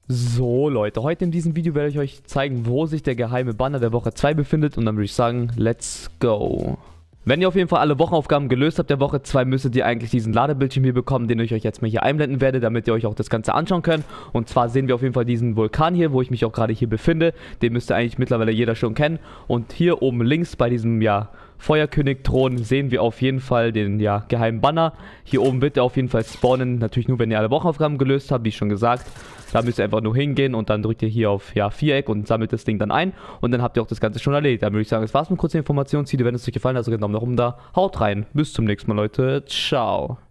So Leute, heute in diesem Video werde ich euch zeigen, wo sich der geheime Banner der Woche 2 befindet und dann würde ich sagen, let's go. Wenn ihr auf jeden Fall alle Wochenaufgaben gelöst habt der Woche 2, müsstet ihr eigentlich diesen Ladebildschirm hier bekommen, den ich euch jetzt mal hier einblenden werde, damit ihr euch auch das Ganze anschauen könnt. Und zwar sehen wir auf jeden Fall diesen Vulkan hier, wo ich mich auch gerade hier befinde. Den müsste eigentlich mittlerweile jeder schon kennen. Und hier oben links bei diesem, Feuerkönig-Thron sehen wir auf jeden Fall den, geheimen Banner. Hier oben wird er auf jeden Fall spawnen, natürlich nur, wenn ihr alle Wochenaufgaben gelöst habt, wie schon gesagt. Da müsst ihr einfach nur hingehen und dann drückt ihr hier auf Viereck und sammelt das Ding dann ein. Und dann habt ihr auch das Ganze schon erledigt. Dann würde ich sagen, das war's mit kurzer Information. Wenn es euch gefallen hat, also einen Daumen nach oben da. Haut rein. Bis zum nächsten Mal, Leute. Ciao.